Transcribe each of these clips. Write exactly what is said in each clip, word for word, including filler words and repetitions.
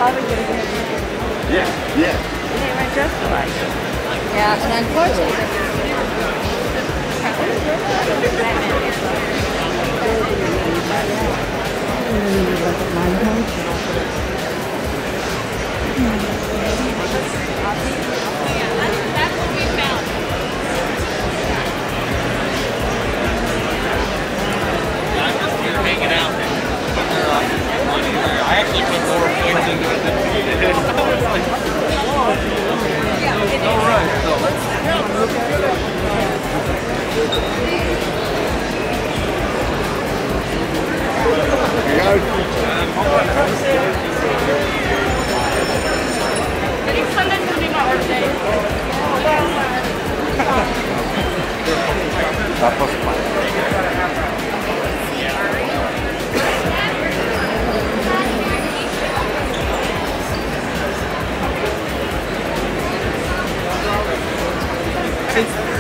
probably going to get Yeah, yeah. they weren't dressed alike. Yeah, and unfortunately, that's what we found. I'm just here hanging out. I actually put more points into it than he did. All right, so let's look at it. I think Sunday's going to be my birthday. That was fun. So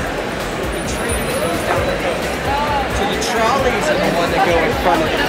the trolleys are the one that go in front of the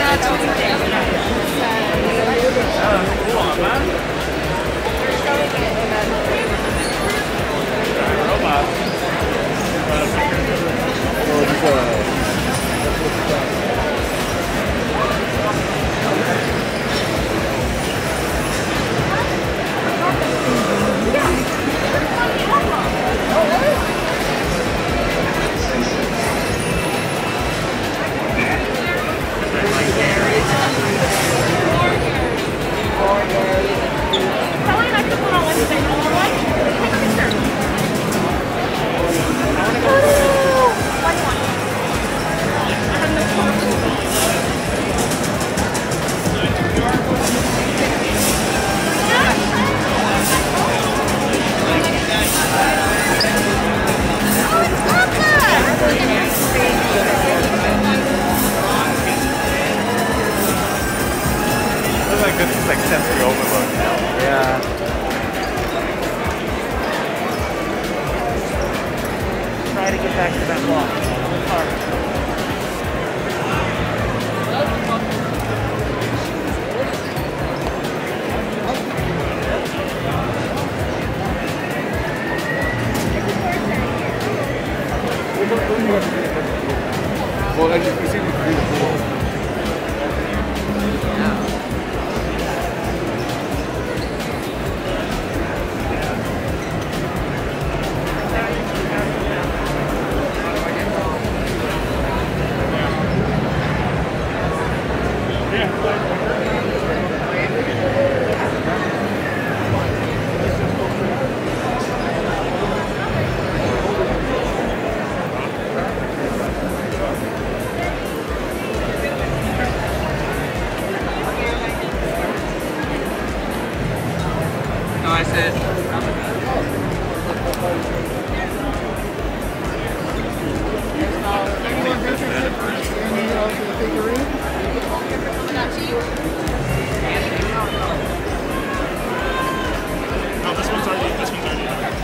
This is like sensory overload now. Yeah. Try to get back to that wall. Well, as you can see, we threw the pool. No, I said. Oh, this one's already, this one's already done.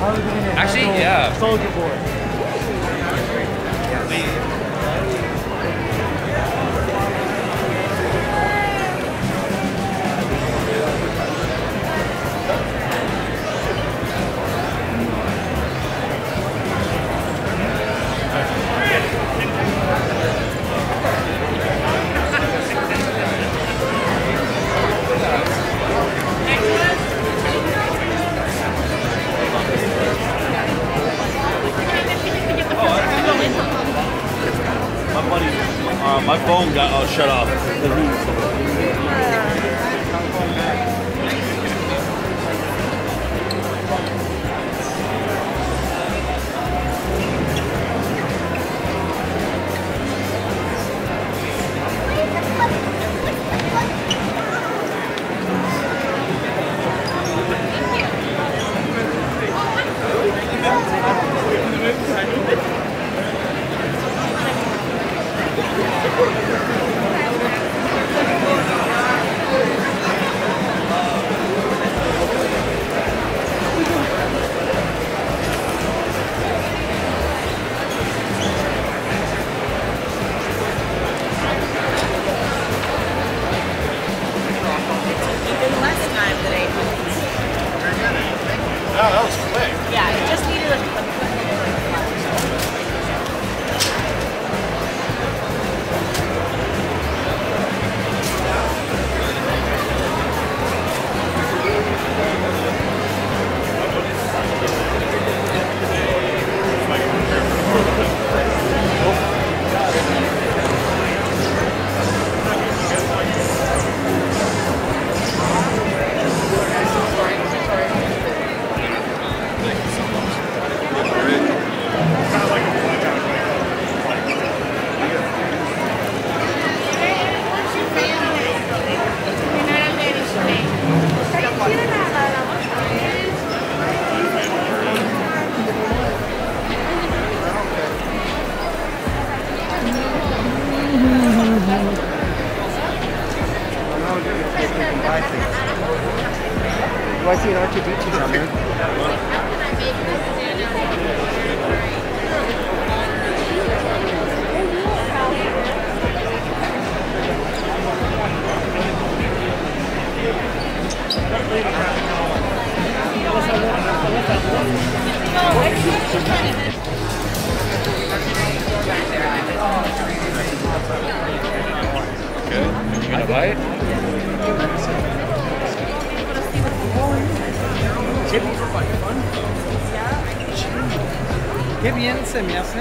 Actually, yeah. Soldier board. My buddy, uh, my phone got uh, shut off. Do I see an R two D two down there? Good. You gonna buy it? Qué bien se me hace.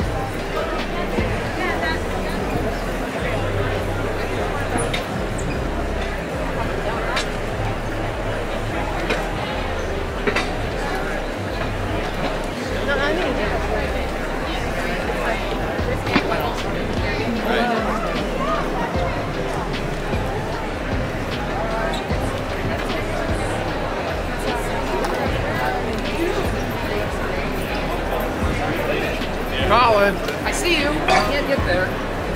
Colin! I see you. I can't get there.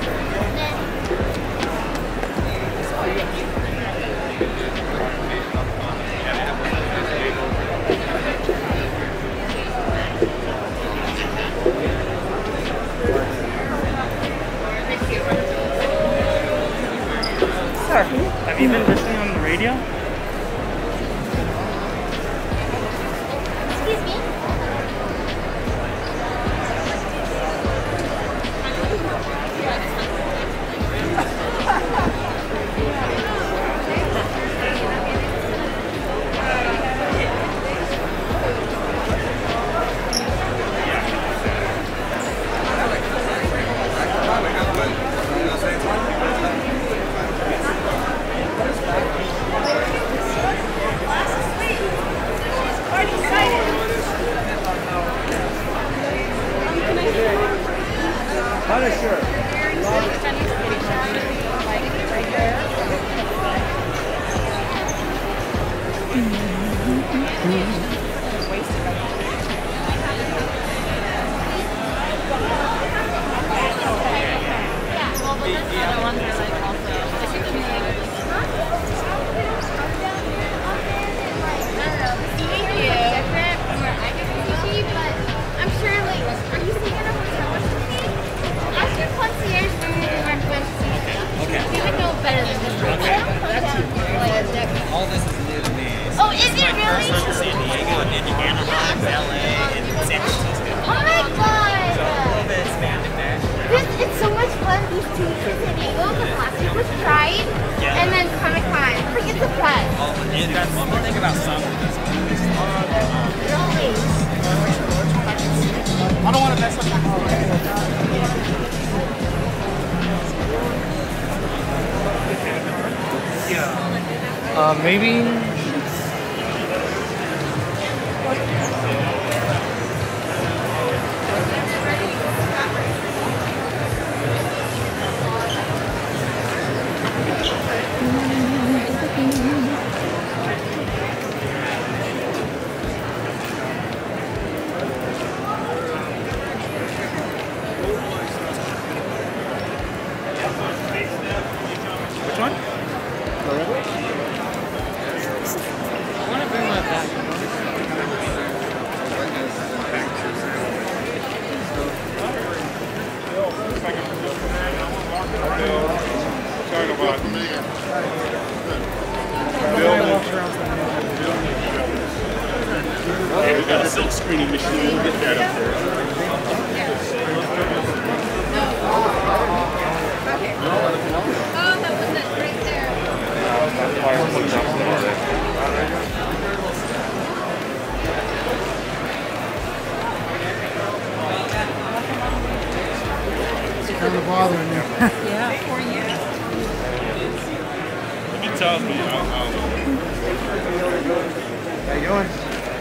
Sir, have you been listening on the radio? Excuse me? Oh, is it really? First to San Diego, and then Anaheim, L A, and San Francisco. Oh my god! So a little bit expanded there. This it's so much fun. These two weeks in San Diego, because last week was Pride, Yeah. and then Comic Con. Forget the Pride. Oh, and that's one more thing about summer. Really? I don't want to mess up my Uh, maybe. Which one? I want to bring my back. Yeah, we got a silk screening machine. Get that up there. Oh, that was it right there. Kind of bothering you. Yeah, for you. If he tells me, I'll, I'll How you doing?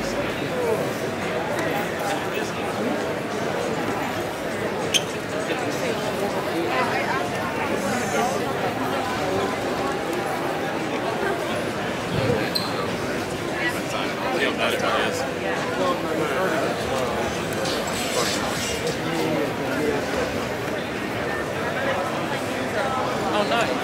see how bad it is. Oh, nice.